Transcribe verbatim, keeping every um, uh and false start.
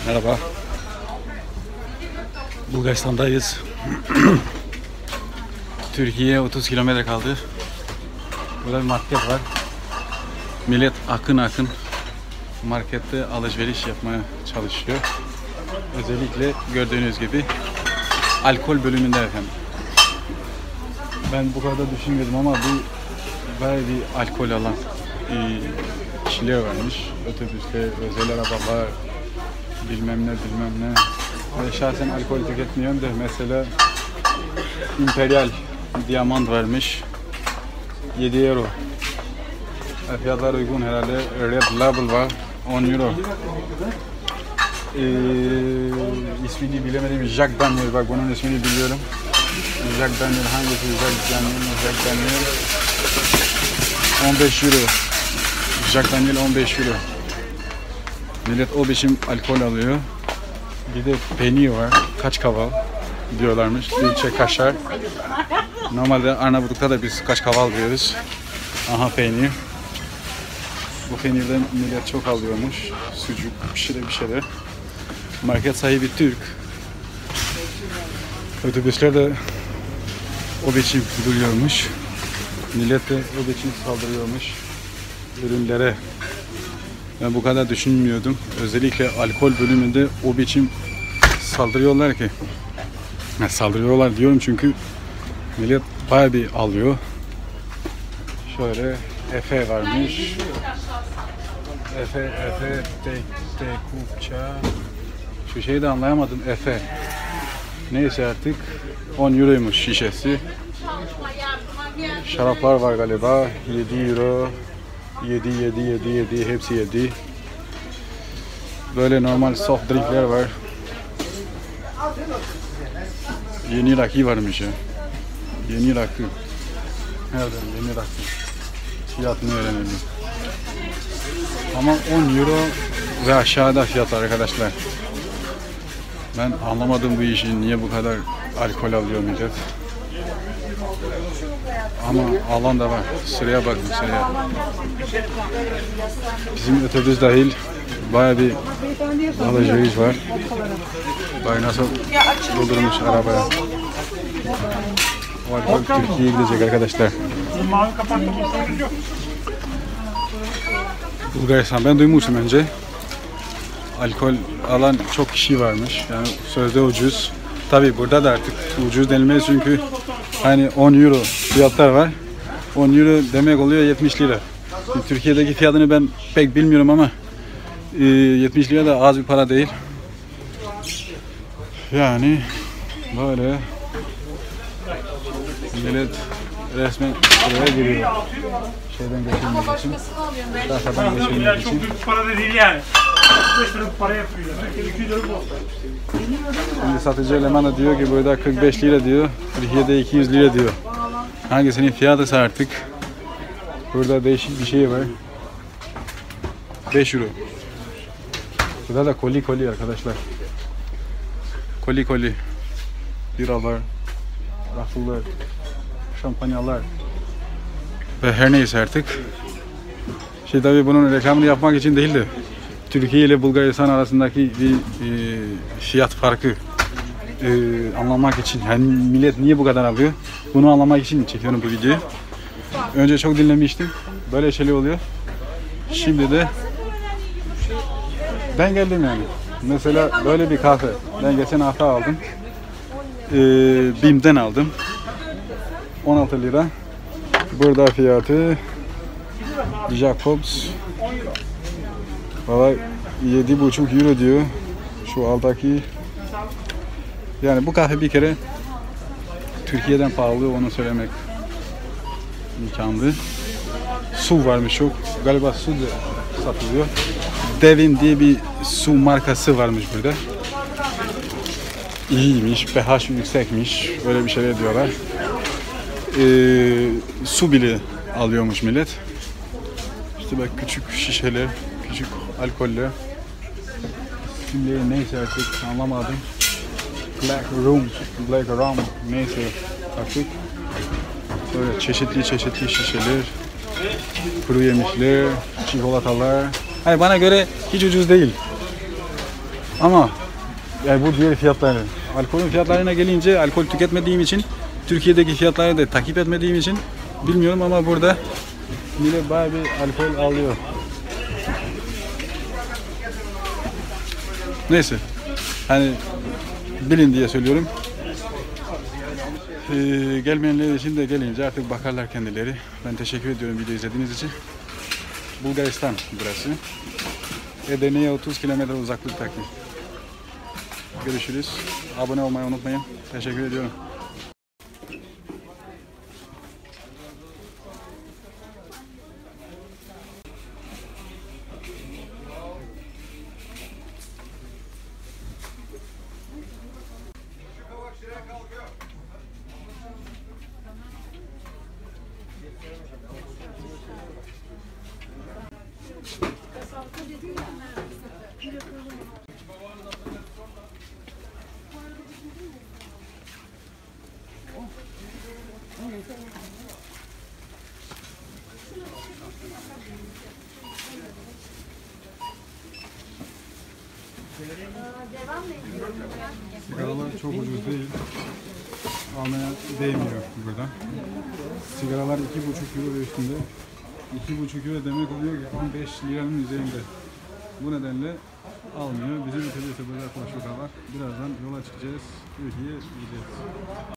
Merhaba. Bulgaristan'dayız. Türkiye'ye otuz kilometre kaldı. Burada bir market var. Millet akın akın markette alışveriş yapmaya çalışıyor. Özellikle gördüğünüz gibi alkol bölümünde efendim. Ben bu kadar düşünmüyordum ama bir bayağı bir alkol alan kişiler varmış. Otobüsler, özel arabalar, bilmem ne bilmem ne. Ve şahsen alkol tüketmiyorum da mesela Imperial Diamant varmış. yedi euro. Fiyatlar uygun herhalde. Red Label var. on euro. Ee, ismini bilemedim. Jack Daniel. Bak bunun ismini biliyorum. Jack Daniel hangisi? Jack Daniel. Jack Daniel. on beş euro. Jack Daniel on beş euro. Millet o biçim alkol alıyor. Bir de peynir var. Kaç kaval diyorlarmış. Dilçe kaşar. Normalde Arnavutluk'ta da biz kaç kaval diyoruz. Aha peynir. Bu peynirden millet çok alıyormuş. Sucuk, bir şeyler bir şeyler. Market sahibi Türk. Otobüsler de o biçim duruyormuş. Millet de o biçim saldırıyormuş ürünlere. Ben bu kadar düşünmüyordum. Özellikle alkol bölümünde o biçim saldırıyorlar ki. Ya saldırıyorlar diyorum çünkü millet bayağı bir alıyor. Şöyle Efe varmış. Efe, Efe, te, te, kupça. Şu şeyi de anlayamadım. Efe. Neyse artık on euroymuş şişesi. Şaraplar var galiba. yedi euro. yedi, yedi, yedi, yedi. Hepsi yedi. Böyle normal soft drinkler var. Yeni rakı varmış ya. Yeni rakı. Nereden yeni rakı? Fiyatını öğrenelim. Ama on euro ve aşağıda fiyatlar arkadaşlar. Ben anlamadım bu işi. Niye bu kadar alkol alıyor millet? Ama alan da var. Sıraya bakın sıraya. Bizim otobüs dahil bayağı bir alışveriş var. Bak nasıl doldurmuş arabaya. O alkol Türkiye'ye gidecek arkadaşlar. Bulgaristan ben duymuştum önce. Alkol alan çok kişi varmış. Yani sözde ucuz. Tabi burada da artık ucuz denilmez çünkü hani on euro fiyatlar var. on euro demek oluyor yetmiş lira. Türkiye'deki fiyatını ben pek bilmiyorum ama yetmiş lira da az bir para değil. Yani böyle millet resmen buraya giriyor. Şeyden geçirmek için. Rahatsızdan geçirmek için. Çok büyük para da değil yani. beş liralık para yapıyor. iki lira bu. Şimdi satıcı eleman da diyor ki burada kırk beş lira diyor. Türkiye'de iki yüz lira diyor. Hangisinin fiyatıysa artık. Burada değişik bir şey var. beş euro. Burada da koli koli arkadaşlar. Koli koli. Biralar, rakılar, şampanyalar ve her neyse artık. Şey tabii bunun reklamını yapmak için değil de Türkiye ile Bulgaristan arasındaki bir e, fiyat farkı e, anlamak için. Yani millet niye bu kadar alıyor? Bunu anlamak için çekiyorum bu videoyu. Önce çok dinlemiştim. Böyle şeyler oluyor. Şimdi de ben geldim yani. Mesela böyle bir kahve. Ben geçen hafta aldım. Ee, Bim'den aldım. on altı lira. Burada fiyatı Jacobs. Valla yedi buçuk euro diyor. Şu alttaki. Yani bu kahve bir kere Türkiye'den pahalı, onu söylemek imkanlı. Su varmış çok. Galiba su da satılıyor. Devin diye bir su markası varmış burada. İyiymiş, pH yüksekmiş. Öyle bir şeyler diyorlar. Ee, su bile alıyormuş millet. İşte bak küçük şişeler, küçük alkoller. Şimdi neyse artık anlamadım. Black Rum, Black Rum neyse artık. Böyle çeşitli çeşitli şişeler, kuru yemişler, çikolatalar. Hayır, bana göre hiç ucuz değil. Ama yani bu diğer fiyatları. Alkolün fiyatlarına gelince alkol tüketmediğim için Türkiye'deki fiyatları da takip etmediğim için bilmiyorum ama burada millet bayağı bir alkol alıyor. Neyse. Hani bilin diye söylüyorum. Ee, gelmeyenler için de gelince artık bakarlar kendileri. Ben teşekkür ediyorum video izlediğiniz için. Bulgaristan burası. Edirne'ye otuz kilometre uzaklıktaki. Görüşürüz. Abone olmayı unutmayın. Teşekkür ediyorum. Sigaralar çok ucuz değil. Almaya değmiyor burada. Sigaralar iki buçuk euro ve üstünde. iki buçuk euro demek oluyor ki on beş liranın üzerinde. Bu nedenle almıyor. Bizim ülkede ise böyle konuşuyorlar. Birazdan yola çıkacağız. Türkiye'ye gideceğiz.